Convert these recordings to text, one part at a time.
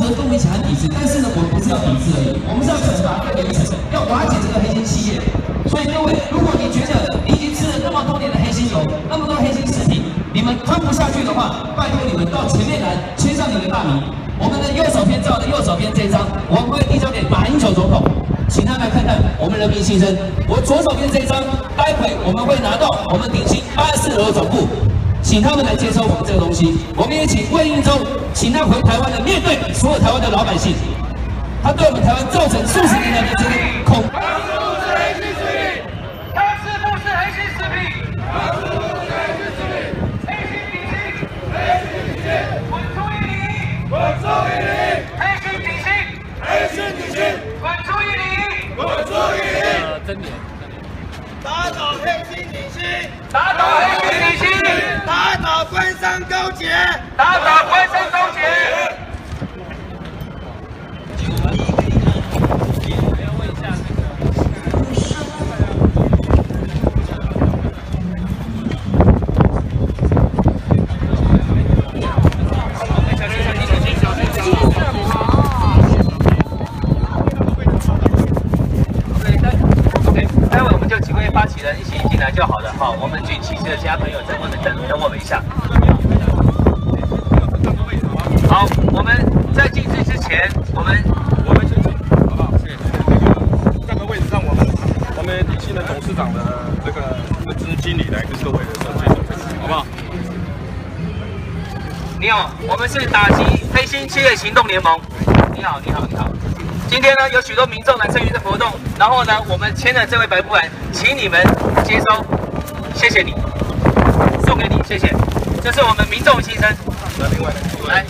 时候跟我们一起喊抵制，但是呢，我们不是要抵制而已，我们是要惩罚各个一层，要瓦解这个黑心企业。所以各位，如果你觉得你已经吃了那么多年的黑心油，那么多黑心食品，你们吞不下去的话，拜托你们到前面来签上你的大名。我们的右手边照的右手边这一张，我们会递交给马英九总统，请他来看看我们人民心声。我左手边这一张，待会我们会拿到我们鼎新84楼总部。 请他们来接收我们这个东西，我们也请魏应洲，请他回台湾的面对所有台湾的老百姓，他对我们台湾造成数十年来的这个恐。 他是不是黑心食品？他是不是黑心食品？他是不是黑心食品？黑心底薪，黑心底薪，滚出101，滚出101，黑心底薪，黑心底薪，滚出101，滚出101。真的。 打倒黑心底薪， 打倒黑心底薪， 打倒官商勾结， 打倒官商勾结。我要问一下发起人一起进来就好了，好，我们举旗帜的其他朋友在外面等我们一下。好，我们在进去之前，我们先请，好不好？谢谢。站在位置上，我们鼎新的董事长的这个分支经理来跟各位的介绍分享，好不好？你好，我们是打击黑心企业行动联盟。你好，你好，你好。 今天呢，有许多民众来参与这活动，然后呢，我们签了这位白布栏，请你们接收，谢谢你，送给你，谢谢，这是我们民众心声。那另外呢，来，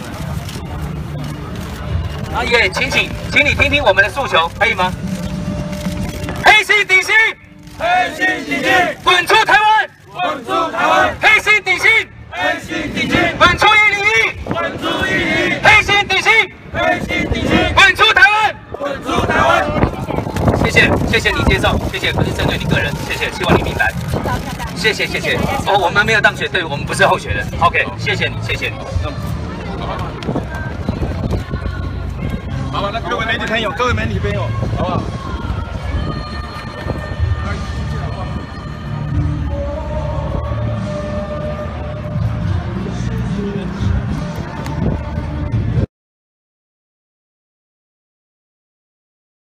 啊也，请你听听我们的诉求，可以吗？黑心底薪， 黑心底薪， 滚出台湾， 滚出台湾， 黑心底薪， 黑心底薪， 滚出101， 滚出101， 黑心底薪， 黑心底薪， 滚出台湾。 滚出台湾！ 谢谢你介绍，谢谢，不是针对你个人，谢谢，希望你明白。谢谢。哦，我们没有当选，对我们不是候选人。OK， 谢谢你。 好吧，那各位媒体朋友，好不好？